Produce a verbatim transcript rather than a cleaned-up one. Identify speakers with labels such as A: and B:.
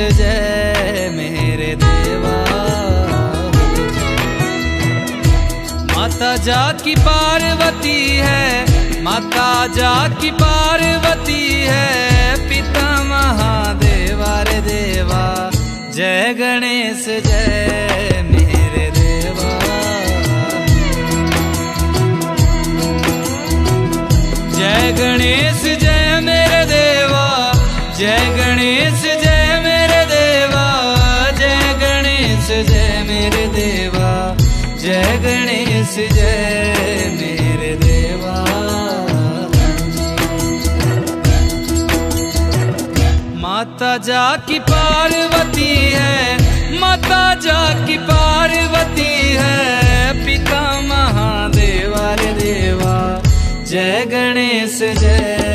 A: जय मेरे देवा। माता जाकी पार्वती है, माता जाकी पार्वती है, पिता महादेवा रे देवा। जय गणेश जय मेरे देवा। जय गणेश जय मेरे देवा, जय गणेश जय मेरे देवा। जय गणेश जय मेरे देवा, जय गणेश जय मेरे देवा। माता जाकी पार्वती है, माता जाकी पार्वती है, पिता महादेवा रे देवा। जय गणेश जय